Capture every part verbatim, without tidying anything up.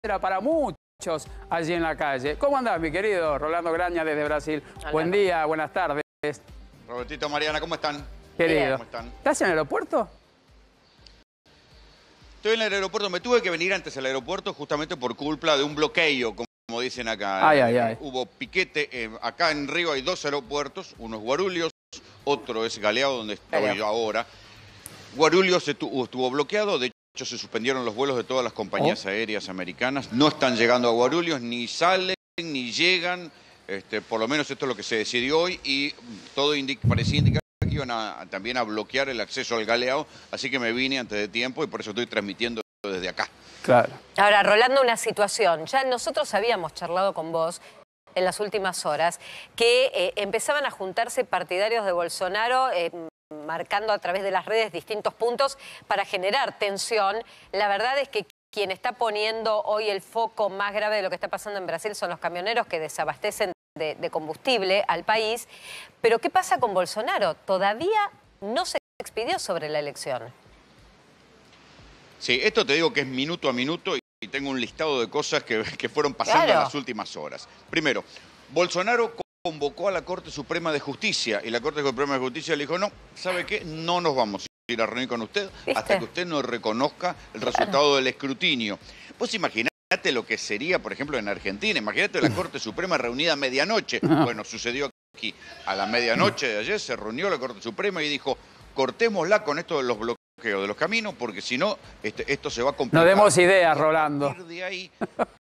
era para muchos allí en la calle. ¿Cómo andás, mi querido Rolando Graña desde Brasil? Hola. Buen día, buenas tardes. Robertito, Mariana, ¿cómo están? Querido. ¿Cómo están? ¿Estás en el aeropuerto? Estoy en el aeropuerto. Me tuve que venir antes al aeropuerto justamente por culpa de un bloqueo, como dicen acá. Ay, eh, ay, ay. Hubo piquete. Eh, acá en Río hay dos aeropuertos. Uno es Guarulhos, otro es Galeão, donde estoy Galeão. yo ahora. Guarulhos estuvo, estuvo bloqueado. De hecho, se suspendieron los vuelos de todas las compañías Oh. aéreas americanas. No están llegando a Guarulhos, ni salen, ni llegan. Este, por lo menos esto es lo que se decidió hoy. Y todo indica, parecía indicar que iban a, también a bloquear el acceso al Galeão. Así que me vine antes de tiempo y por eso estoy transmitiendo desde acá. Claro. Ahora, Rolando, una situación. Ya nosotros habíamos charlado con vos en las últimas horas que eh, empezaban a juntarse partidarios de Bolsonaro eh, marcando a través de las redes distintos puntos para generar tensión. La verdad es que quien está poniendo hoy el foco más grave de lo que está pasando en Brasil son los camioneros que desabastecen de, de combustible al país. Pero ¿qué pasa con Bolsonaro? Todavía no se expidió sobre la elección. Sí, esto te digo que es minuto a minuto y tengo un listado de cosas que, que fueron pasando Claro. en las últimas horas. Primero, Bolsonaro convocó a la Corte Suprema de Justicia y la Corte Suprema de Justicia le dijo, no, ¿sabe qué? No nos vamos a ir a reunir con usted ¿Viste? hasta que usted nos reconozca el resultado del escrutinio. Vos imaginate lo que sería, por ejemplo, en Argentina. Imagínate la Corte Suprema reunida a medianoche. Bueno, sucedió aquí. A la medianoche de ayer se reunió la Corte Suprema y dijo, cortémosla con esto de los bloqueos de los caminos, porque si no, este, esto se va a complicar. No demos ideas, Y a Rolando. partir de ahí,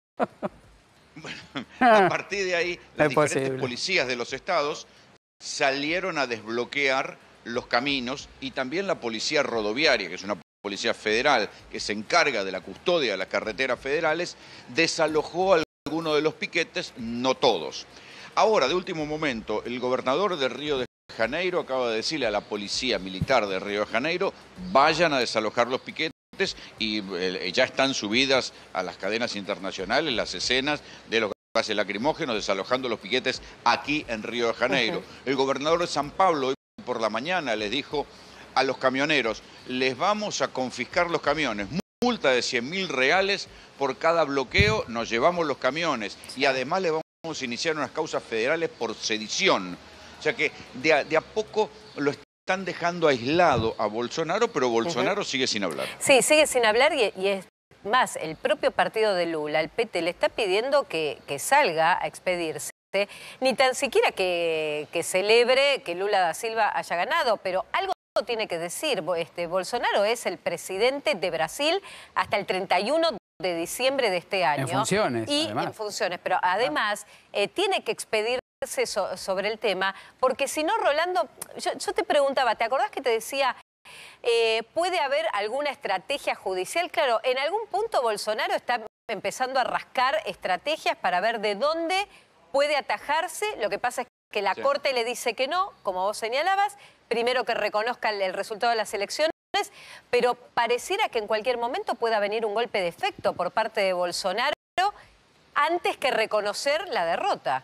bueno, a partir de ahí, las Es diferentes posible. policías de los estados salieron a desbloquear los caminos y también la policía rodoviaria, que es una policía federal que se encarga de la custodia de las carreteras federales, desalojó algunos de los piquetes, no todos. Ahora, de último momento, el gobernador de Río de Janeiro acaba de decirle a la policía militar de Río de Janeiro, vayan a desalojar los piquetes y eh, ya están subidas a las cadenas internacionales las escenas de los gases lacrimógenos desalojando los piquetes aquí en Río de Janeiro. Uh-huh. El gobernador de San Pablo hoy por la mañana les dijo a los camioneros, les vamos a confiscar los camiones, multa de cien mil reales por cada bloqueo, nos llevamos los camiones y además les vamos a iniciar unas causas federales por sedición. O sea que de a, de a poco lo están dejando aislado a Bolsonaro, pero Bolsonaro uh-huh. sigue sin hablar. Sí, sigue sin hablar y, y es más, el propio partido de Lula, el P T, le está pidiendo que, que salga a expedirse, ni tan siquiera que, que celebre que Lula da Silva haya ganado, pero algo tiene que decir. Este, Bolsonaro es el presidente de Brasil hasta el treinta y uno de diciembre de este año. En funciones, Y además. en funciones, pero además eh, tiene que expedir So, sobre el tema, porque si no, Rolando, yo, yo te preguntaba, ¿te acordás que te decía, eh, puede haber alguna estrategia judicial? Claro, en algún punto Bolsonaro está empezando a rascar estrategias para ver de dónde puede atajarse. Lo que pasa es que la sí. Corte le dice que no, como vos señalabas, primero que reconozca el, el resultado de las elecciones, pero pareciera que en cualquier momento pueda venir un golpe de efecto por parte de Bolsonaro antes que reconocer la derrota.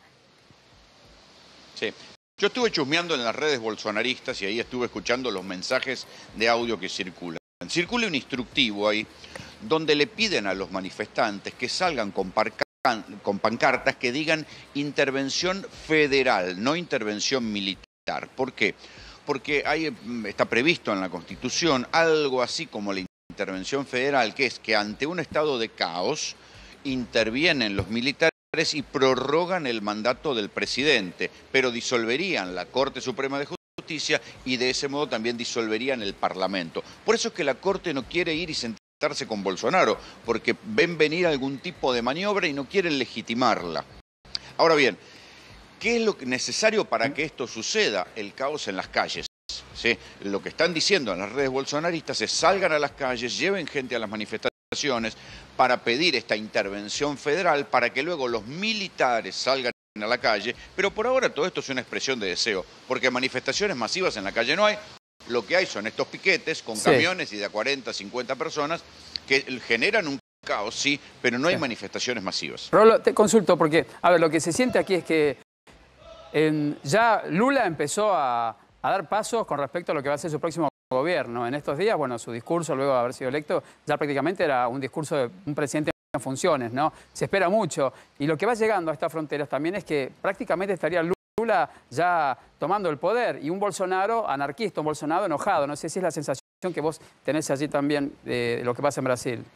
Sí. Yo estuve chusmeando en las redes bolsonaristas y ahí estuve escuchando los mensajes de audio que circulan. Circula un instructivo ahí donde le piden a los manifestantes que salgan con, con pancartas que digan intervención federal, no intervención militar. ¿Por qué? Porque ahí está previsto en la Constitución algo así como la intervención federal, que es que ante un estado de caos intervienen los militares y prorrogan el mandato del presidente, pero disolverían la Corte Suprema de Justicia y de ese modo también disolverían el Parlamento. Por eso es que la Corte no quiere ir y sentarse con Bolsonaro, porque ven venir algún tipo de maniobra y no quieren legitimarla. Ahora bien, ¿qué es lo necesario para que esto suceda? El caos en las calles. ¿Sí? Lo que están diciendo en las redes bolsonaristas es salgan a las calles, lleven gente a las manifestaciones para pedir esta intervención federal para que luego los militares salgan a la calle, pero por ahora todo esto es una expresión de deseo, porque manifestaciones masivas en la calle no hay, lo que hay son estos piquetes con sí. camiones y de a cuarenta, cincuenta personas que generan un caos, sí, pero no hay sí. manifestaciones masivas. Rolo, te consulto porque, a ver, lo que se siente aquí es que en, ya Lula empezó a, a dar pasos con respecto a lo que va a ser su próximo gobierno. En estos días, bueno, su discurso luego de haber sido electo ya prácticamente era un discurso de un presidente funciones, ¿no? Se espera mucho. Y lo que va llegando a estas fronteras también es que prácticamente estaría Lula ya tomando el poder y un Bolsonaro anarquista, un Bolsonaro enojado. No sé si es la sensación que vos tenés allí también de lo que pasa en Brasil.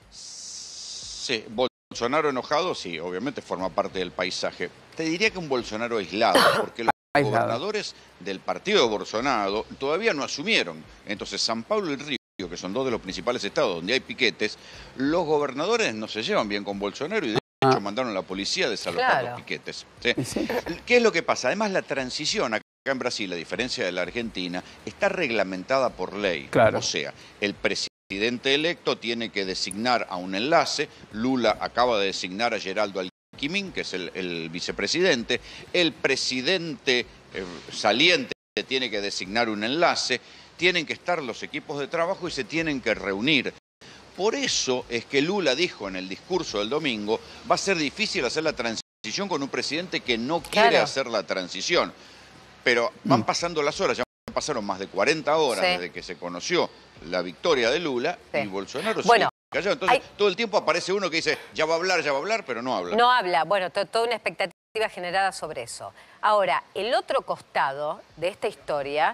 Sí, Bolsonaro enojado, sí, obviamente forma parte del paisaje. Te diría que un Bolsonaro aislado, porque los aislado. gobernadores del partido de Bolsonaro todavía no asumieron. Entonces, San Pablo y Río, que son dos de los principales estados donde hay piquetes, los gobernadores no se llevan bien con Bolsonaro y de hecho mandaron a la policía a desalojar Claro. los piquetes. ¿Sí? Sí. ¿Qué es lo que pasa? Además, la transición acá en Brasil, a diferencia de la Argentina, está reglamentada por ley. Claro. O sea, el presidente electo tiene que designar a un enlace. Lula acaba de designar a Geraldo Alckmin, que es el, el vicepresidente. El presidente eh, saliente tiene que designar un enlace. Tienen que estar los equipos de trabajo y se tienen que reunir. Por eso es que Lula dijo en el discurso del domingo, va a ser difícil hacer la transición con un presidente que no quiere Claro. hacer la transición. Pero van pasando las horas, ya pasaron más de cuarenta horas Sí. desde que se conoció la victoria de Lula Sí. y Bolsonaro Bueno, sigue callado. Entonces hay... todo el tiempo aparece uno que dice, ya va a hablar, ya va a hablar, pero no habla. No habla. Bueno, to toda una expectativa generada sobre eso. Ahora, el otro costado de esta historia...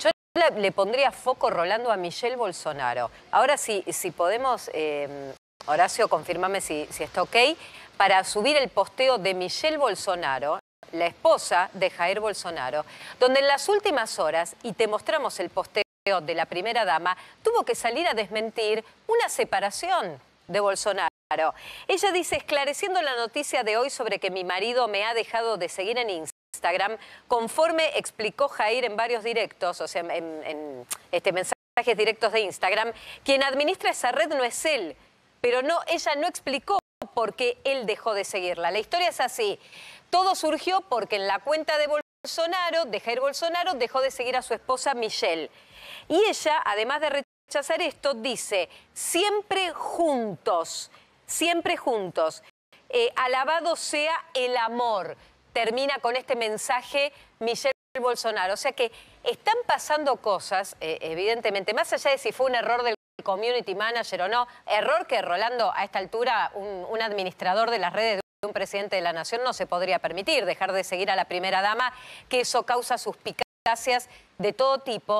Le pondría foco, Rolando, a Michelle Bolsonaro. Ahora sí, si podemos, eh, Horacio, confírmame si, si está ok, para subir el posteo de Michelle Bolsonaro, la esposa de Jair Bolsonaro, donde en las últimas horas, y te mostramos el posteo de la primera dama, tuvo que salir a desmentir una separación de Bolsonaro. Ella dice, esclareciendo la noticia de hoy sobre que mi marido me ha dejado de seguir en Instagram, Instagram, conforme explicó Jair en varios directos, o sea, en, en este, mensajes directos de Instagram, quien administra esa red no es él, pero no, ella no explicó por qué él dejó de seguirla. La historia es así, todo surgió porque en la cuenta de Bolsonaro, de Jair Bolsonaro, dejó de seguir a su esposa Michelle. Y ella, además de rechazar esto, dice, siempre juntos, siempre juntos, eh, alabado sea el amor. Termina con este mensaje Michelle Bolsonaro. O sea que están pasando cosas, eh, evidentemente, más allá de si fue un error del community manager o no, error que, Rolando, a esta altura, un, un administrador de las redes de un presidente de la nación no se podría permitir, dejar de seguir a la primera dama, que eso causa suspicacias de todo tipo.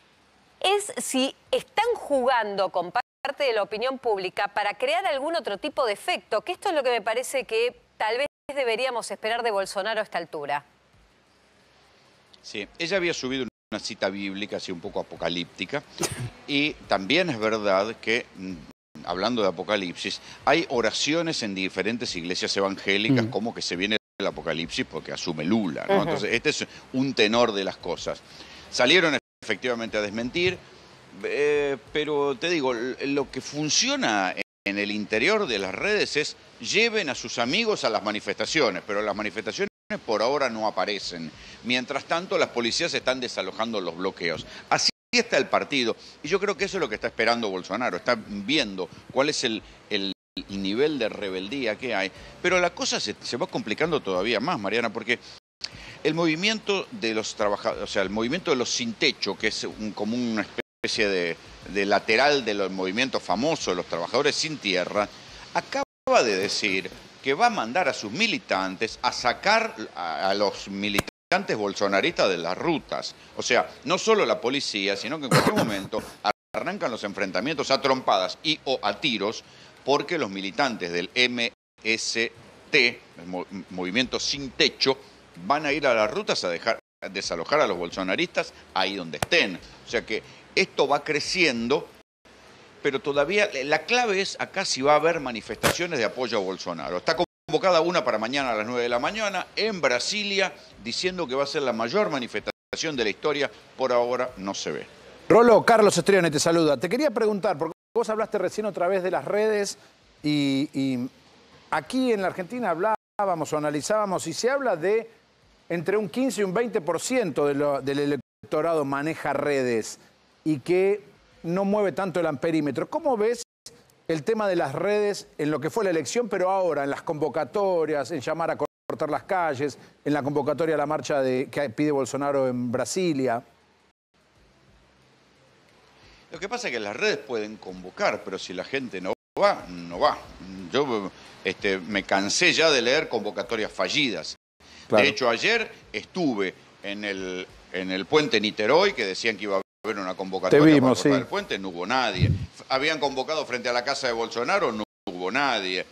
Es si están jugando con parte de la opinión pública para crear algún otro tipo de efecto, que esto es lo que me parece que tal vez deberíamos esperar de Bolsonaro a esta altura. Sí, ella había subido una cita bíblica así un poco apocalíptica y también es verdad que, hablando de apocalipsis, hay oraciones en diferentes iglesias evangélicas mm. como que se viene el apocalipsis porque asume Lula, ¿no? Uh-huh. Entonces este es un tenor de las cosas. Salieron efectivamente a desmentir, eh, pero te digo, lo que funciona en el interior de las redes es lleven a sus amigos a las manifestaciones, pero las manifestaciones por ahora no aparecen. Mientras tanto, las policías están desalojando los bloqueos. Así está el partido. Y yo creo que eso es lo que está esperando Bolsonaro. Está viendo cuál es el, el nivel de rebeldía que hay. Pero la cosa se, se va complicando todavía más, Mariana, porque el movimiento de los trabajadores, o sea, el movimiento de los sin techo, que es un, como una especie de, de lateral del movimiento famoso de los trabajadores sin tierra, acaba de decir que va a mandar a sus militantes a sacar a, a los militantes bolsonaristas de las rutas. O sea, no solo la policía, sino que en cualquier momento arrancan los enfrentamientos a trompadas y o a tiros porque los militantes del M S T, el Mo- Movimiento Sin Techo, van a ir a las rutas a dejar a desalojar a los bolsonaristas ahí donde estén. O sea que esto va creciendo, pero todavía la clave es acá si va a haber manifestaciones de apoyo a Bolsonaro. Está convocada una para mañana a las nueve de la mañana en Brasilia, diciendo que va a ser la mayor manifestación de la historia. Por ahora no se ve. Rolo, Carlos Estrione te saluda. Te quería preguntar, porque vos hablaste recién otra vez de las redes y, y aquí en la Argentina hablábamos o analizábamos y se habla de entre un quince y un veinte por ciento de lo, del electorado maneja redes y que no mueve tanto el amperímetro. ¿Cómo ves el tema de las redes en lo que fue la elección, pero ahora en las convocatorias, en llamar a cortar las calles, en la convocatoria a la marcha de, que pide Bolsonaro en Brasilia? Lo que pasa es que las redes pueden convocar, pero si la gente no va, no va. Yo este, me cansé ya de leer convocatorias fallidas. Claro. De hecho, ayer estuve en el, en el puente Niterói, que decían que iba a haber una convocatoria Te vimos, para cortar sí. el puente, no hubo nadie. Habían convocado frente a la casa de Bolsonaro, no hubo nadie.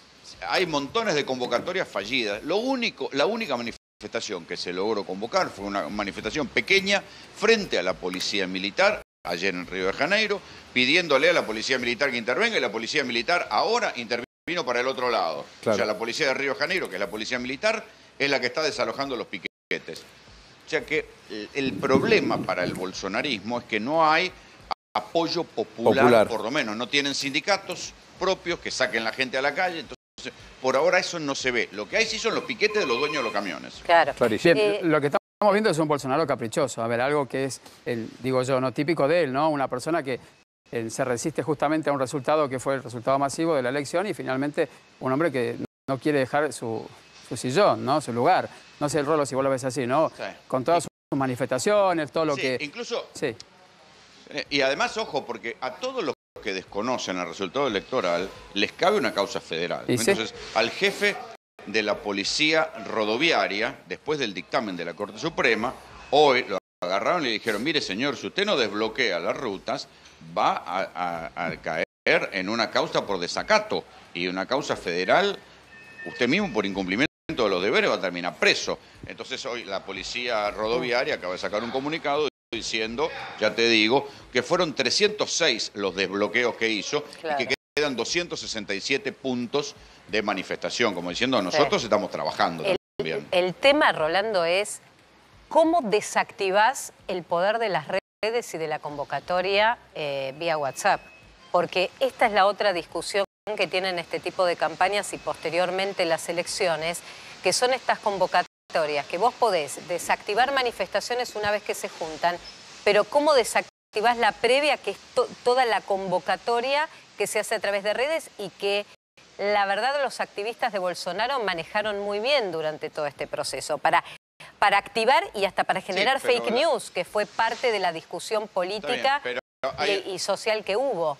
Hay montones de convocatorias fallidas. Lo único, la única manifestación que se logró convocar fue una manifestación pequeña frente a la policía militar, ayer en Río de Janeiro, pidiéndole a la policía militar que intervenga, y la policía militar ahora intervino para el otro lado. Claro. O sea, la policía de Río de Janeiro, que es la policía militar, es la que está desalojando los piquetes. O sea que el, el problema para el bolsonarismo es que no hay apoyo popular, Popular. por lo menos. No tienen sindicatos propios que saquen la gente a la calle. Entonces, por ahora eso no se ve. Lo que hay sí son los piquetes de los dueños de los camiones. Claro. Clarísimo. Bien, Eh, lo que estamos viendo es un Bolsonaro caprichoso. A ver, algo que es, el, digo yo, no típico de él, ¿no? Una persona que eh, se resiste justamente a un resultado que fue el resultado masivo de la elección y finalmente un hombre que no quiere dejar su, su sillón, ¿no? Su lugar. No sé el rolo si vos lo ves así, ¿no? Sí. Con todas sus manifestaciones, todo lo Sí, que... incluso, Sí. eh, y además, ojo, porque a todos los que desconocen el resultado electoral les cabe una causa federal. ¿Y sí? Entonces, al jefe de la policía rodoviaria, después del dictamen de la Corte Suprema, hoy lo agarraron y le dijeron, mire señor, si usted no desbloquea las rutas, va a, a, a caer en una causa por desacato y una causa federal, usted mismo por incumplimiento de los deberes va a terminar preso. Entonces hoy la policía rodoviaria acaba de sacar un comunicado diciendo, ya te digo, que fueron trescientos seis los desbloqueos que hizo, Claro. y que quedan doscientos sesenta y siete puntos de manifestación, como diciendo, nosotros Sí. estamos trabajando El, también. el tema, Rolando, es cómo desactivás el poder de las redes y de la convocatoria eh, vía WhatsApp. Porque esta es la otra discusión que tienen este tipo de campañas y posteriormente las elecciones, que son estas convocatorias, que vos podés desactivar manifestaciones una vez que se juntan, pero cómo desactivás la previa, que es to- toda la convocatoria que se hace a través de redes y que la verdad los activistas de Bolsonaro manejaron muy bien durante todo este proceso para, para activar y hasta para generar pero fake la- news, que fue parte de la discusión política pero hay- y, y social que hubo.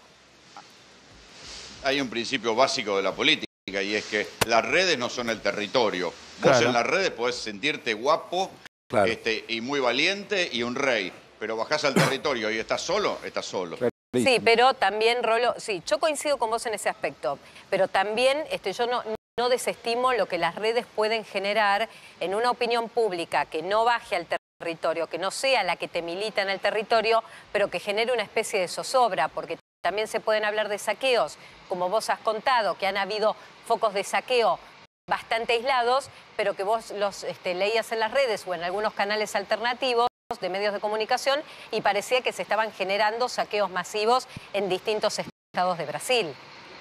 Hay un principio básico de la política y es que las redes no son el territorio. Vos Claro. en las redes podés sentirte guapo, Claro. este, y muy valiente y un rey, pero bajás al territorio y estás solo, estás solo. Sí, pero también, Rolo, sí, yo coincido con vos en ese aspecto, pero también este, yo no, no desestimo lo que las redes pueden generar en una opinión pública que no baje al territorio, que no sea la que te milita en el territorio, pero que genere una especie de zozobra, porque también se pueden hablar de saqueos, como vos has contado, que han habido focos de saqueo bastante aislados, pero que vos los este, leías en las redes o en algunos canales alternativos de medios de comunicación y parecía que se estaban generando saqueos masivos en distintos estados de Brasil.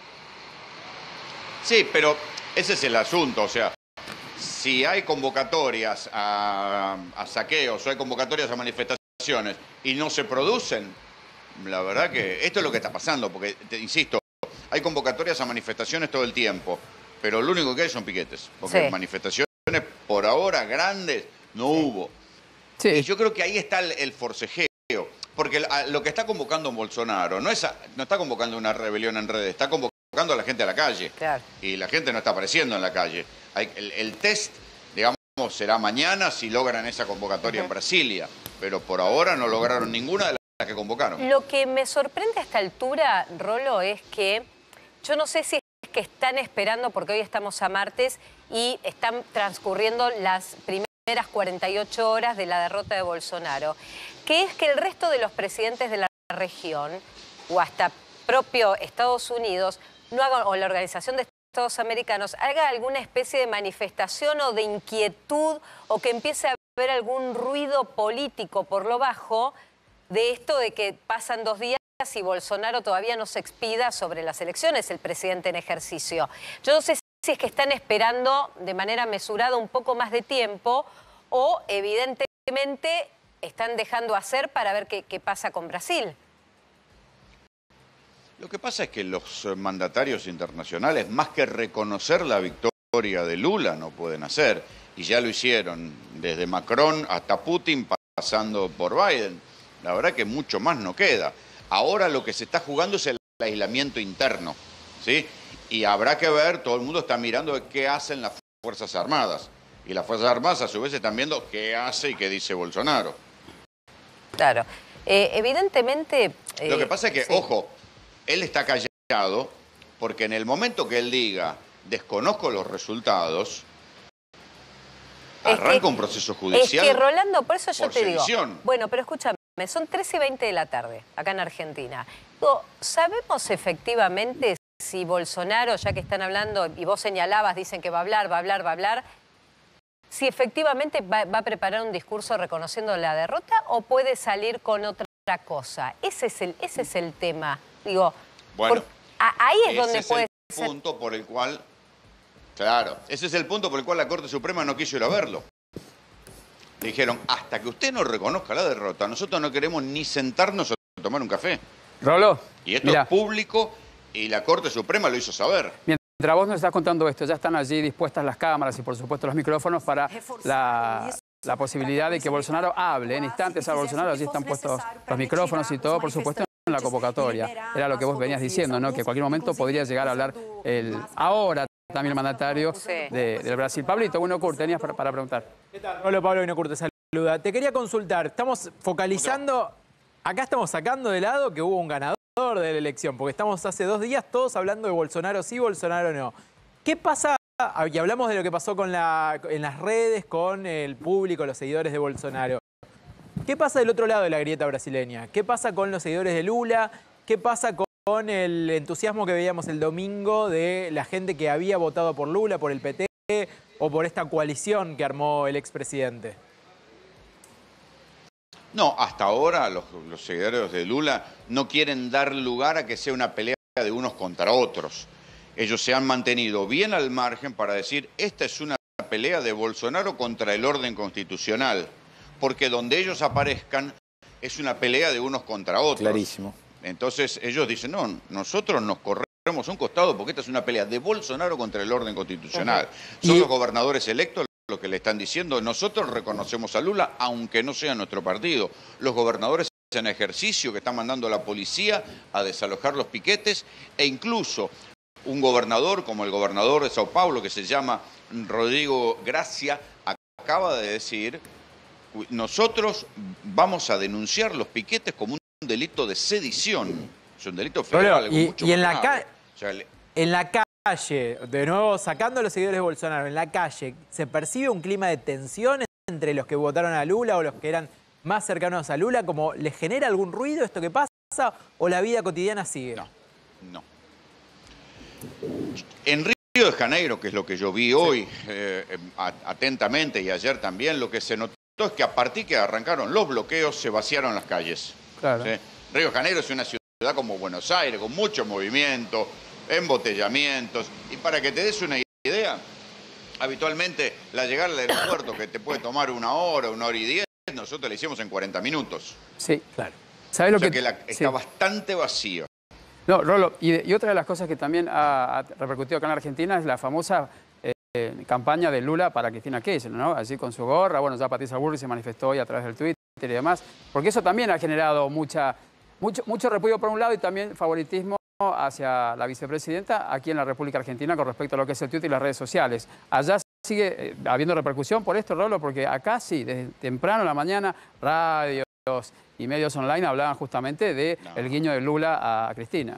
Sí, pero ese es el asunto, o sea, si hay convocatorias a, a saqueos o hay convocatorias a manifestaciones y no se producen, la verdad que esto es lo que está pasando, porque, te insisto, hay convocatorias a manifestaciones todo el tiempo, pero lo único que hay son piquetes, porque Sí. manifestaciones por ahora grandes no hubo. Sí. Y yo creo que ahí está el, el forcejeo, porque la- lo que está convocando Bolsonaro no, es a- no está convocando una rebelión en redes, está convocando a la gente a la calle. Claro. Y la gente no está apareciendo en la calle. Hay- el, el test, digamos, será mañana si logran esa convocatoria en Brasilia, pero por ahora no lograron ninguna de las que convocaron. Lo que me sorprende a esta altura, Rolo, es que yo no sé si es que están esperando, porque hoy estamos a martes y están transcurriendo las primeras cuarenta y ocho horas de la derrota de Bolsonaro, que es que el resto de los presidentes de la región, o hasta propio Estados Unidos, no hagan, o la Organización de Estados Americanos, haga alguna especie de manifestación o de inquietud, o que empiece a haber algún ruido político por lo bajo de esto de que pasan dos días y Bolsonaro todavía no se expida sobre las elecciones, el presidente en ejercicio. Yo no sé si es que están esperando de manera mesurada un poco más de tiempo o evidentemente están dejando hacer para ver qué, qué pasa con Brasil. Lo que pasa es que los eh, mandatarios internacionales, más que reconocer la victoria de Lula, no pueden hacer. Y ya lo hicieron, desde Macron hasta Putin, pasando por Biden. La verdad que mucho más no queda. Ahora lo que se está jugando es el aislamiento interno, ¿sí? Y habrá que ver, todo el mundo está mirando qué hacen las Fuerzas Armadas. Y las Fuerzas Armadas a su vez están viendo qué hace y qué dice Bolsonaro. Claro. Eh, evidentemente... Eh, Lo que pasa es que, sí. ojo, él está callado porque en el momento que él diga desconozco los resultados, es arranca que, un proceso judicial. Es que, Rolando, por eso yo por te digo... sedición. Bueno, pero escúchame, son tres y veinte de la tarde, acá en Argentina. Digo, ¿sabemos efectivamente si Bolsonaro, ya que están hablando, y vos señalabas, dicen que va a hablar, va a hablar, va a hablar... si efectivamente va, va a preparar un discurso reconociendo la derrota o puede salir con otra cosa? Ese es el, ese es el tema. Digo, bueno, por, a, ahí es ese donde es puede el ser... punto por el cual, claro, ese es el punto por el cual la Corte Suprema no quiso ir a verlo. Le dijeron, hasta que usted no reconozca la derrota, nosotros no queremos ni sentarnos a tomar un café. Rolo, Y esto mirá, es público y la Corte Suprema lo hizo saber. mientras vos nos estás contando esto, ya están allí dispuestas las cámaras y por supuesto los micrófonos para la, la posibilidad de que Bolsonaro hable. En instantes a Bolsonaro, allí están puestos los micrófonos y todo, por supuesto, en la convocatoria. Era lo que vos venías diciendo, ¿no? Que en cualquier momento podría llegar a hablar el ahora también el mandatario Sí. de, del Brasil. Pablito, bueno, Kurt, tenías para, para preguntar. ¿Qué tal? Hola, Pablo Vinocur, te saluda. Te quería consultar, estamos focalizando, acá estamos sacando de lado que hubo un ganador de la elección, porque estamos hace dos días todos hablando de Bolsonaro sí, Bolsonaro no. ¿Qué pasa? Y hablamos de lo que pasó con la, en las redes, con el público, los seguidores de Bolsonaro. ¿Qué pasa del otro lado de la grieta brasileña? ¿Qué pasa con los seguidores de Lula? ¿Qué pasa con con el entusiasmo que veíamos el domingo de la gente que había votado por Lula, por el P T o por esta coalición que armó el expresidente? No, hasta ahora los, los seguidores de Lula no quieren dar lugar a que sea una pelea de unos contra otros. Ellos se han mantenido bien al margen para decir, esta es una pelea de Bolsonaro contra el orden constitucional, porque donde ellos aparezcan es una pelea de unos contra otros. Clarísimo. Entonces ellos dicen, no, nosotros nos corremos a un costado porque esta es una pelea de Bolsonaro contra el orden constitucional. Uh-huh. Son y... los gobernadores electos los que le están diciendo, nosotros reconocemos a Lula aunque no sea nuestro partido. Los gobernadores en ejercicio que están mandando a la policía a desalojar los piquetes e incluso un gobernador como el gobernador de Sao Paulo que se llama Rodrigo Gracia acaba de decir, nosotros vamos a denunciar los piquetes como un delito de sedición. Es un delito federal. Pero, y, mucho y en, la ca o sea, le... en la calle, de nuevo sacando a los seguidores de Bolsonaro, en la calle, ¿se percibe un clima de tensión entre los que votaron a Lula o los que eran más cercanos a Lula? ¿Como les genera algún ruido esto que pasa o la vida cotidiana sigue? No, no. En Río de Janeiro, que es lo que yo vi hoy, sí. eh, atentamente y ayer también, lo que se notó es que a partir que arrancaron los bloqueos se vaciaron las calles. Claro. ¿Sí? Río de Janeiro es una ciudad como Buenos Aires, con mucho movimiento, embotellamientos. Y para que te des una idea, habitualmente la llegada al aeropuerto que te puede tomar una hora, una hora y diez, nosotros la hicimos en cuarenta minutos. Sí, claro. ¿Sabes lo o sea que, que la, está sí. bastante vacío. No, Rolo, y, de, y otra de las cosas que también ha, ha repercutido acá en la Argentina es la famosa eh, campaña de Lula para Cristina Kirchner, ¿no? Así con su gorra, bueno, ya Patricia Bullrich se manifestó hoy a través del Twitter y demás, porque eso también ha generado mucha, mucho, mucho repudio por un lado y también favoritismo hacia la vicepresidenta aquí en la República Argentina con respecto a lo que es el Twitter y las redes sociales. Allá sigue eh, habiendo repercusión por esto, Rolo, porque acá sí, desde temprano en la mañana, radios y medios online hablaban justamente del no. el guiño de Lula a, a Cristina.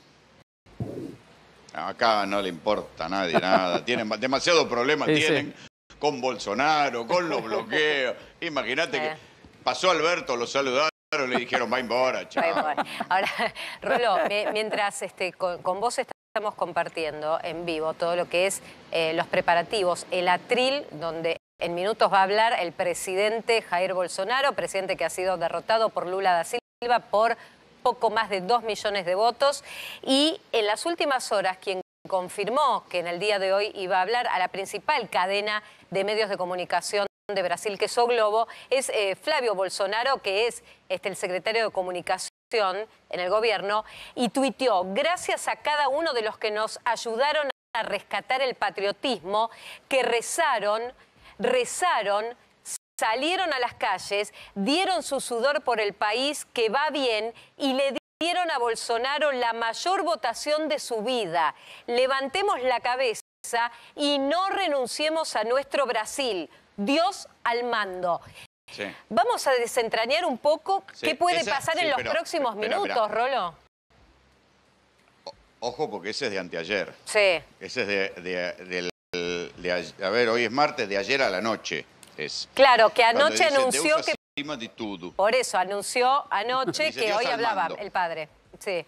Acá no le importa a nadie nada, tienen demasiados problemas, sí, tienen sí. con Bolsonaro, con los bloqueos. Imagínate eh. que pasó Alberto, lo saludaron, le dijeron, va embora, chao. Ahora, Rolo, mientras este, con, con vos estamos compartiendo en vivo todo lo que es eh, los preparativos, el atril, donde en minutos va a hablar el presidente Jair Bolsonaro, presidente que ha sido derrotado por Lula da Silva por poco más de dos millones de votos. Y en las últimas horas, quien confirmó que en el día de hoy iba a hablar a la principal cadena de medios de comunicación de Brasil, que es O Globo, es eh, Flavio Bolsonaro, que es este, el secretario de comunicación en el gobierno, y tuiteó, gracias a cada uno de los que nos ayudaron a rescatar el patriotismo, que rezaron, rezaron, salieron a las calles, dieron su sudor por el país, que va bien, y le dieron a Bolsonaro la mayor votación de su vida. Levantemos la cabeza y no renunciemos a nuestro Brasil. Dios al mando. Sí. Vamos a desentrañar un poco Sí, qué puede esa- pasar sí, en los pero- próximos pero, minutos, mirá. Rolo. Ojo, porque ese es de anteayer. Sí. Ese es de, de, del- de ayer- a ver, hoy es martes, de ayer a la noche. Es. Claro, que Cuando anoche dice, anunció "Deus que... acima de tudo". Por eso, anunció anoche Dice, que Dios hoy al hablaba mando. el padre. Sí.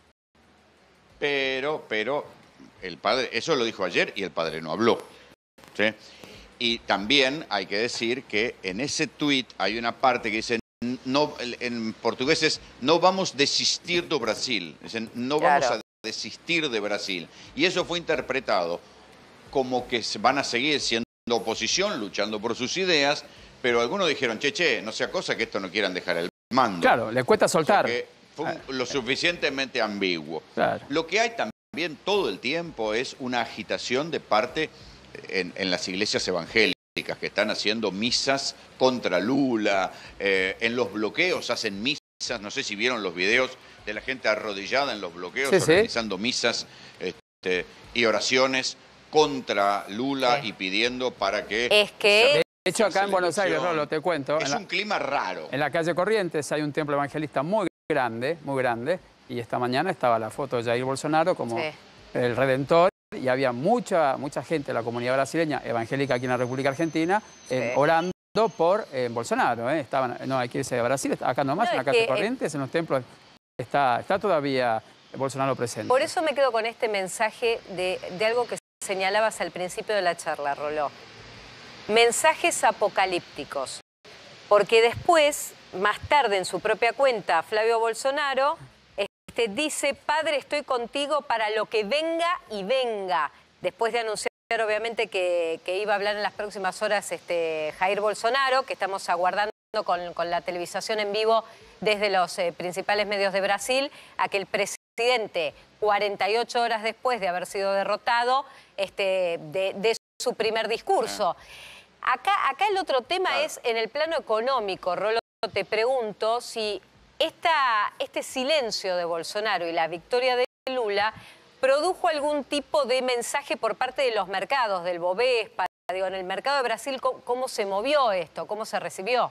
Pero, pero, el padre, eso lo dijo ayer y el padre no habló. ¿Sí? Y también hay que decir que en ese tuit hay una parte que dice, no, en portugués es, no vamos a desistir de Brasil. Dicen, no Claro. vamos a desistir de Brasil. Y eso fue interpretado como que se van a seguir siendo oposición, luchando por sus ideas, pero algunos dijeron, che, che, no sea cosa que esto no quieran dejar el mando. Claro, le cuesta O sea soltar. que fue un- lo suficientemente ambiguo. Claro. Lo que hay también todo el tiempo es una agitación de parte en, en las iglesias evangélicas que están haciendo misas contra Lula, eh, en los bloqueos hacen misas, no sé si vieron los videos de la gente arrodillada en los bloqueos Sí, sí. organizando misas este, y oraciones contra Lula Sí. y pidiendo para que... Es que... De hecho, acá en Buenos Aires, elección. Rolo, te cuento, Es en la, un clima raro. en la calle Corrientes hay un templo evangelista muy grande, muy grande, y esta mañana estaba la foto de Jair Bolsonaro como Sí. el redentor, y había mucha, mucha gente de la comunidad brasileña, evangélica aquí en la República Argentina, eh, Sí. orando por eh, Bolsonaro. Eh. Estaban, no hay que irse a Brasil, acá nomás, No, en la es calle que, eh, Corrientes, en los templos, está, está todavía Bolsonaro presente. Por eso me quedo con este mensaje de, de algo que señalabas al principio de la charla, Roló. Mensajes apocalípticos. Porque después, más tarde en su propia cuenta, Flavio Bolsonaro este, dice, padre, estoy contigo para lo que venga y venga. Después de anunciar, obviamente, que, que iba a hablar en las próximas horas este, Jair Bolsonaro, que estamos aguardando con, con la televisación en vivo desde los eh, principales medios de Brasil, a que el presidente, cuarenta y ocho horas después de haber sido derrotado, este, de, de su primer discurso. Acá, acá el otro tema Claro. es en el plano económico. Rolo, te pregunto si esta, este silencio de Bolsonaro y la victoria de Lula produjo algún tipo de mensaje por parte de los mercados, del Bovespa, digo, en el mercado de Brasil, ¿cómo, cómo se movió esto? ¿Cómo se recibió?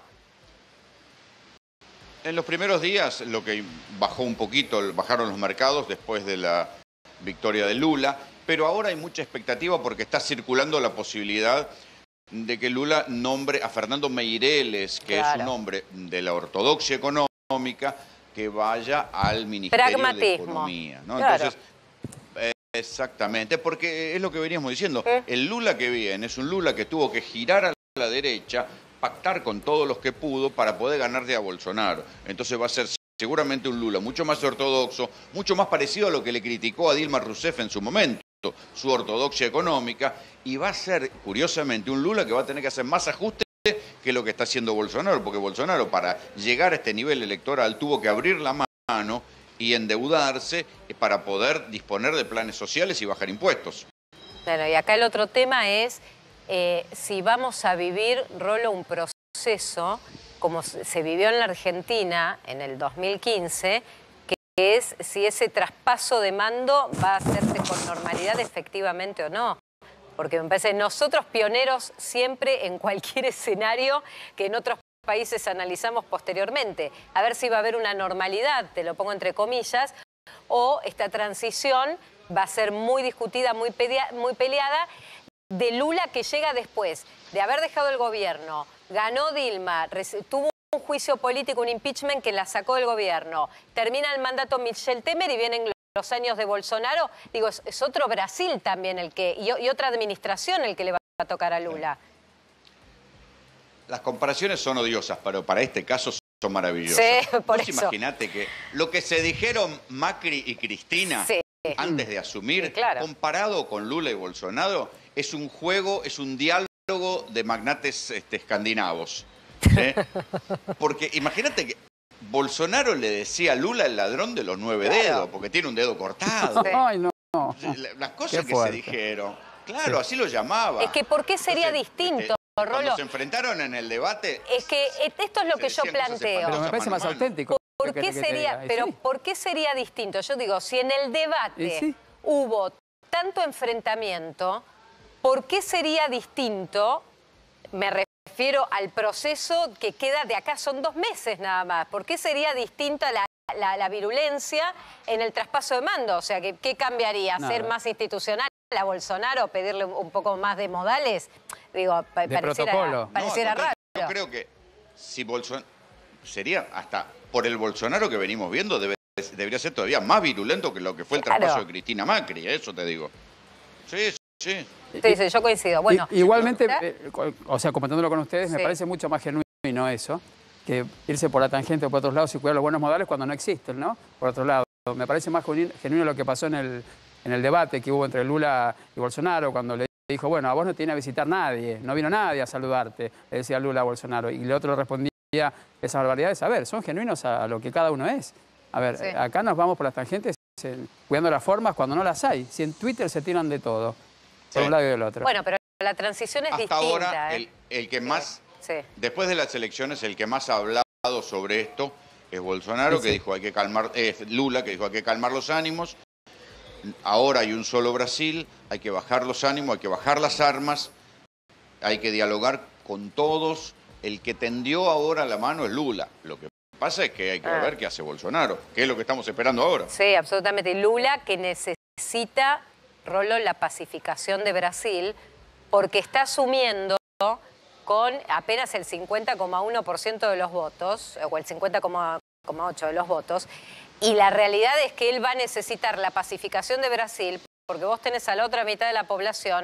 En los primeros días lo que bajó un poquito, bajaron los mercados después de la victoria de Lula, pero ahora hay mucha expectativa porque está circulando la posibilidad de que Lula nombre a Fernando Meireles, que Claro. es un hombre de la ortodoxia económica, que vaya al Ministerio de Pragmatismo. Economía, ¿no? Claro. Entonces, eh, exactamente, porque es lo que veníamos diciendo, ¿Eh? el Lula que viene es un Lula que tuvo que girar a la derecha, pactar con todos los que pudo para poder ganarle a Bolsonaro. Entonces va a ser seguramente un Lula mucho más ortodoxo, mucho más parecido a lo que le criticó a Dilma Rousseff en su momento, su ortodoxia económica, y va a ser, curiosamente, un Lula que va a tener que hacer más ajustes que lo que está haciendo Bolsonaro, porque Bolsonaro para llegar a este nivel electoral tuvo que abrir la mano y endeudarse para poder disponer de planes sociales y bajar impuestos. Bueno, y acá el otro tema es eh, si vamos a vivir, Rolo, un proceso como se vivió en la Argentina en el dos mil quince, que es si ese traspaso de mando va a hacerse con normalidad efectivamente o no. Porque me parece nosotros pioneros siempre en cualquier escenario que en otros países analizamos posteriormente. A ver si va a haber una normalidad, te lo pongo entre comillas, o esta transición va a ser muy discutida, muy, muy peleada, de Lula que llega después de haber dejado el gobierno, ganó Dilma, tuvo un juicio político, un impeachment que la sacó del gobierno, termina el mandato Michel Temer y vienen los años de Bolsonaro. Digo, es, es otro Brasil también el que, y, y otra administración el que le va a tocar a Lula. Las comparaciones son odiosas, pero para este caso son maravillosas. Sí, por Vos eso. imaginate que lo que se dijeron Macri y Cristina Sí. antes de asumir, Sí, claro. comparado con Lula y Bolsonaro, es un juego, es un diálogo de magnates este, escandinavos. ¿Sí? Porque imagínate que Bolsonaro le decía a Lula el ladrón de los nueve Claro. dedos, porque tiene un dedo cortado. Sí. Ay, no. no. Las cosas Qué que fuerte. se dijeron. Claro, así lo llamaba. Es que ¿por qué sería Entonces, distinto, este, Rolo? Cuando se enfrentaron en el debate... Es que esto es lo se que yo decían cosas planteo. Pero me parece mano a más mano. auténtico. ¿por qué sería, pero sí. ¿por qué sería distinto? Yo digo, si en el debate sí. hubo tanto enfrentamiento, ¿por qué sería distinto? Me refiero al proceso que queda de acá, son dos meses nada más. ¿Por qué sería distinta la, la, la virulencia en el traspaso de mando? O sea, ¿qué, qué cambiaría? Nada. ¿Ser más institucional a Bolsonaro? ¿Pedirle un poco más de modales? Digo, pa de pareciera, protocolo. pareciera No, raro. yo creo que si Bolsonaro sería hasta por el Bolsonaro que venimos viendo, debe, debería ser todavía más virulento que lo que fue el Claro. traspaso de Cristina Macri, eso te digo. Sí, sí. Sí, sí, yo coincido. Bueno, I- igualmente, ¿ya? eh, o sea, comentándolo con ustedes, me Sí. parece mucho más genuino eso, que irse por la tangente o por otros lados y cuidar los buenos modales cuando no existen, ¿no? Por otro lado, me parece más genuino, genuino lo que pasó en el, en el debate que hubo entre Lula y Bolsonaro, cuando le dijo, bueno, a vos no te viene a visitar nadie, no vino nadie a saludarte, le decía Lula a Bolsonaro, y el otro respondía esas barbaridades. A ver, son genuinos a lo que cada uno es. A ver, Sí. acá nos vamos por las tangentes eh, cuidando las formas cuando no las hay. Si en Twitter se tiran de todo, por Sí. un lado y del otro. Bueno, pero la transición es Hasta distinta. ahora, ¿eh? el, el que más, Sí. después de las elecciones, el que más ha hablado sobre esto es Bolsonaro, Sí, que sí. dijo hay que calmar, eh, Lula, que dijo hay que calmar los ánimos. Ahora hay un solo Brasil, hay que bajar los ánimos, hay que bajar las armas, hay que dialogar con todos. El que tendió ahora la mano es Lula. Lo que pasa es que hay que Ah. ver qué hace Bolsonaro, que es lo que estamos esperando ahora. Sí, absolutamente. Lula que necesita, Rolo, la pacificación de Brasil, porque está asumiendo con apenas el cincuenta coma uno por ciento de los votos, o el cincuenta coma ocho por ciento de los votos, y la realidad es que él va a necesitar la pacificación de Brasil, porque vos tenés a la otra mitad de la población,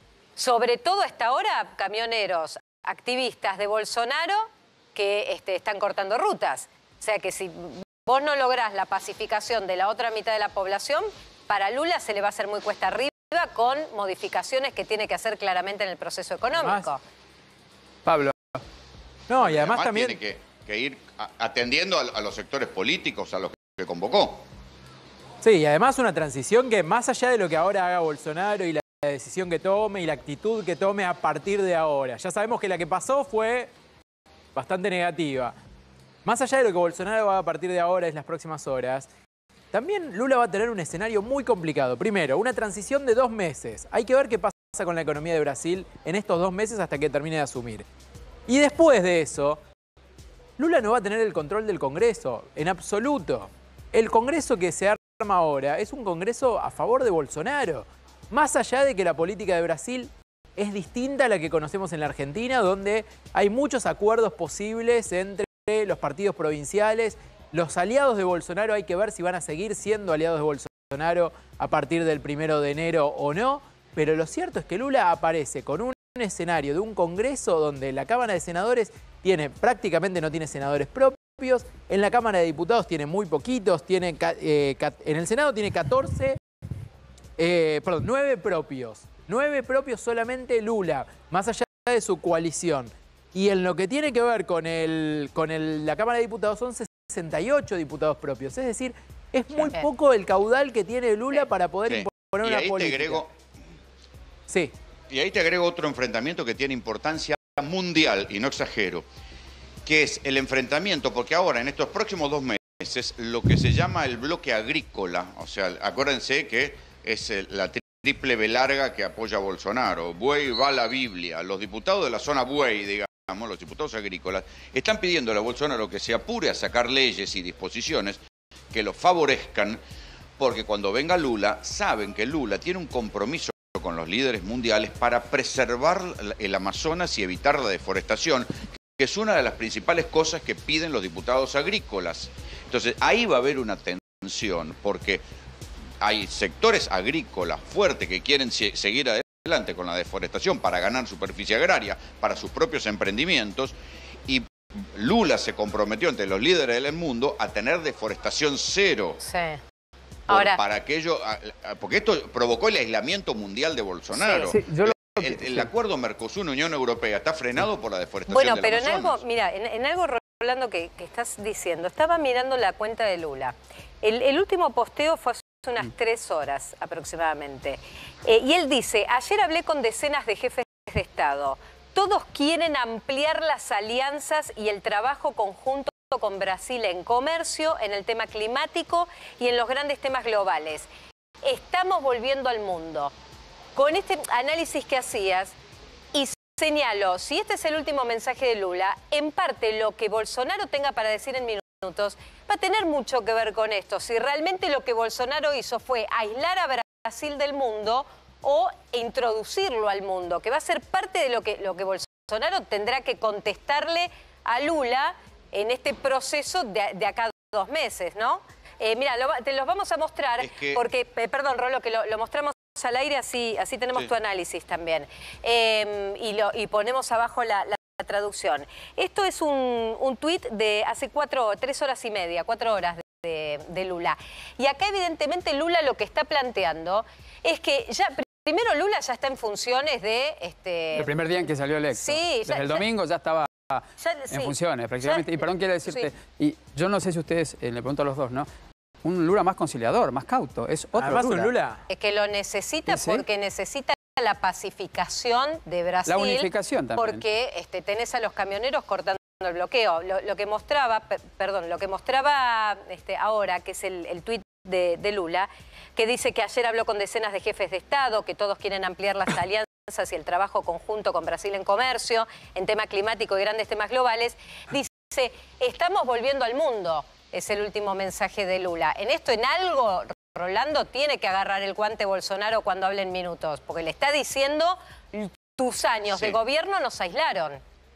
sobre todo hasta ahora, camioneros, activistas de Bolsonaro que este, están cortando rutas. O sea que si vos no lográs la pacificación de la otra mitad de la población, para Lula se le va a hacer muy cuesta arriba con modificaciones que tiene que hacer claramente en el proceso económico. Además, Pablo. No, y además, también... tiene que, que ir a- atendiendo a, a los sectores políticos, a los que convocó. Sí, y además una transición que más allá de lo que ahora haga Bolsonaro y la decisión que tome y la actitud que tome a partir de ahora. Ya sabemos que la que pasó fue bastante negativa. Más allá de lo que Bolsonaro va a partir de ahora en las próximas horas, también Lula va a tener un escenario muy complicado. Primero, una transición de dos meses. Hay que ver qué pasa con la economía de Brasil en estos dos meses hasta que termine de asumir. Y después de eso, Lula no va a tener el control del Congreso, en absoluto. El Congreso que se arma ahora es un Congreso a favor de Bolsonaro. Más allá de que la política de Brasil es distinta a la que conocemos en la Argentina, donde hay muchos acuerdos posibles entre los partidos provinciales. Los aliados de Bolsonaro hay que ver si van a seguir siendo aliados de Bolsonaro a partir del primero de enero o no. Pero lo cierto es que Lula aparece con un escenario de un Congreso donde la Cámara de Senadores tiene, prácticamente no tiene senadores propios. En la Cámara de Diputados tiene muy poquitos. Tiene, eh, en el Senado tiene catorce... Eh, perdón, nueve propios. Nueve propios solamente Lula, más allá de su coalición. Y en lo que tiene que ver con, el, con el, la Cámara de Diputados son sesenta y ocho diputados propios. Es decir, es muy Sí. poco el caudal que tiene Lula Sí. para poder Sí. imponer Y una ahí te política. agrego, Sí. y ahí te agrego otro enfrentamiento que tiene importancia mundial, y no exagero, que es el enfrentamiento, porque ahora en estos próximos dos meses, lo que se llama el bloque agrícola, o sea, acuérdense que es el- la triple B larga que apoya a Bolsonaro. Buey va la Biblia. Los diputados de la zona Buey, digamos, los diputados agrícolas, están pidiéndole a Bolsonaro que se apure a sacar leyes y disposiciones que lo favorezcan, porque cuando venga Lula, saben que Lula tiene un compromiso con los líderes mundiales para preservar el Amazonas y evitar la deforestación, que es una de las principales cosas que piden los diputados agrícolas. Entonces, ahí va a haber una tensión, porque hay sectores agrícolas fuertes que quieren se- seguir adelante con la deforestación para ganar superficie agraria para sus propios emprendimientos, y Lula se comprometió ante los líderes del mundo a tener deforestación cero. Sí. Por- Ahora, para aquello, porque esto provocó el aislamiento mundial de Bolsonaro. Sí, yo lo- El, el acuerdo Mercosur-Unión Europea está frenado por la deforestación bueno, del pero en Amazonas. algo, mira, en, en algo, Rolando, que, que estás diciendo, estaba mirando la cuenta de Lula. El, el último posteo fue hace unas tres horas aproximadamente. Eh, y él dice, ayer hablé con decenas de jefes de Estado. Todos quieren ampliar las alianzas y el trabajo conjunto con Brasil en comercio, en el tema climático y en los grandes temas globales. Estamos volviendo al mundo. Con este análisis que hacías, y señalo, si este es el último mensaje de Lula, en parte lo que Bolsonaro tenga para decir en minutos va a tener mucho que ver con esto. Si realmente lo que Bolsonaro hizo fue aislar a Brasil del mundo o introducirlo al mundo, que va a ser parte de lo que, lo que Bolsonaro tendrá que contestarle a Lula en este proceso de, de acá a dos meses, ¿no? Eh, mira, lo, te los vamos a mostrar, es que... porque, eh, perdón, Rolo, que lo, lo mostramos al aire, así, así tenemos sí. tu análisis también. Eh, y, lo, y ponemos abajo la, la traducción. Esto es un, un tuit de hace cuatro, tres horas y media, cuatro horas de, de, de Lula. Y acá evidentemente Lula lo que está planteando es que ya... Primero, Lula ya está en funciones de... Este... El primer día en que salió electo. Sí. Desde ya, el domingo ya estaba ya, en sí. funciones, prácticamente. Ya, y perdón, quiero decirte, sí. y yo no sé si ustedes, eh, le pregunto a los dos, ¿no? Un Lula más conciliador, más cauto. Es otro Además, Lula. un Lula. Es que lo necesita ¿Sí? porque necesita la pacificación de Brasil. La unificación también. Porque este, tenés a los camioneros cortando el bloqueo. Lo, lo que mostraba, per, perdón, lo que mostraba este, ahora, que es el, el tuit de, de Lula, que dice que ayer habló con decenas de jefes de Estado, que todos quieren ampliar las alianzas y el trabajo conjunto con Brasil en comercio, en tema climático y grandes temas globales. Dice, estamos volviendo al mundo, es el último mensaje de Lula. En esto, en algo, Rolando tiene que agarrar el guante Bolsonaro cuando hable en minutos, porque le está diciendo, tus años sí. de gobierno nos aislaron.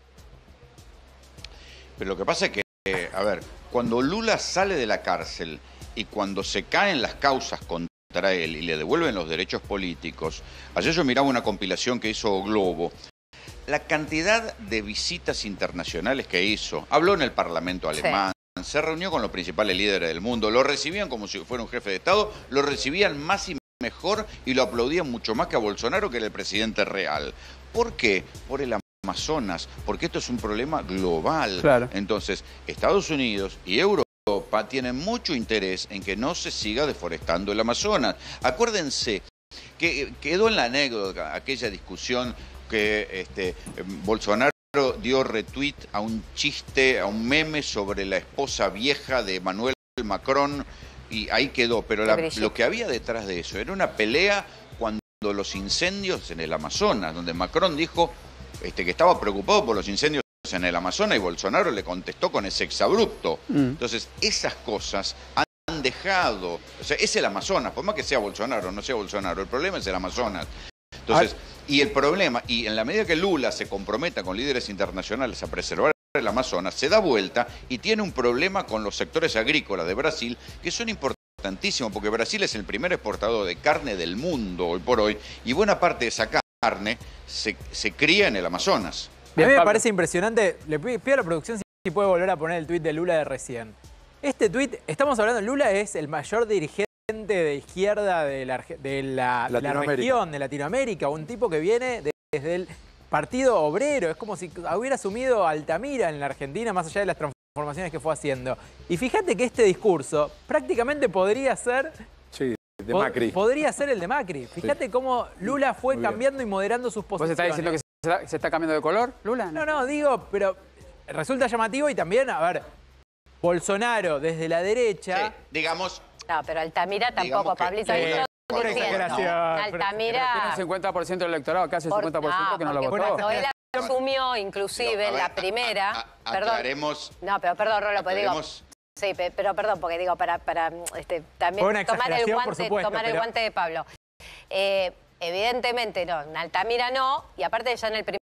Pero lo que pasa es que, eh, a ver, cuando Lula sale de la cárcel y cuando se caen las causas contra él y le devuelven los derechos políticos, ayer yo miraba una compilación que hizo Globo, la cantidad de visitas internacionales que hizo, habló en el Parlamento alemán, sí. se reunió con los principales líderes del mundo, lo recibían como si fuera un jefe de Estado, lo recibían más y mejor y lo aplaudían mucho más que a Bolsonaro, que era el presidente real. ¿Por qué? Por el Amazonas, porque esto es un problema global. Claro. Entonces, Estados Unidos y Europa tienen mucho interés en que no se siga deforestando el Amazonas. Acuérdense que quedó en la anécdota aquella discusión que este, Bolsonaro dio retweet a un chiste, a un meme sobre la esposa vieja de Emmanuel Macron y ahí quedó. Pero la, lo que había detrás de eso era una pelea cuando los incendios en el Amazonas, donde Macron dijo este, que estaba preocupado por los incendios en el Amazonas y Bolsonaro le contestó con ese exabrupto. Mm. Entonces, esas cosas han dejado... O sea, es el Amazonas, por más que sea Bolsonaro o no sea Bolsonaro, el problema es el Amazonas. Entonces, y el problema, y en la medida que Lula se comprometa con líderes internacionales a preservar el Amazonas, se da vuelta y tiene un problema con los sectores agrícolas de Brasil, que son importantísimos, porque Brasil es el primer exportador de carne del mundo hoy por hoy, y buena parte de esa carne se, se cría en el Amazonas. A mí me parece impresionante, le pido a la producción si puede volver a poner el tuit de Lula de recién. Este tuit, estamos hablando, Lula es el mayor dirigente de izquierda de la, de la, la región, de Latinoamérica, un tipo que viene desde el Partido Obrero, es como si hubiera asumido Altamira en la Argentina, más allá de las transformaciones que fue haciendo. Y fíjate que este discurso prácticamente podría ser... Sí. De Macri. Podría ser el de Macri. Fíjate sí. cómo Lula fue cambiando y moderando sus posiciones. ¿Vos estás diciendo que se está, se está cambiando de color, Lula? No, no, digo, pero resulta llamativo y también, a ver, Bolsonaro desde la derecha... Sí, digamos... No, pero Altamira tampoco, que, Pablito. Sí, no exageración. No. Altamira... Tiene un cincuenta por ciento del electorado, casi el Por, cincuenta por ciento no, que no lo votó. Cuando él asumió, inclusive, en la primera... A, a, perdón. Aclaremos... No, pero perdón, Rolo, pues digo... Sí, pero perdón, porque digo, para, para este, también tomar el guante, supuesto, tomar el pero... guante de Pablo. Eh, evidentemente no, en Altamira no, y aparte ya en el primer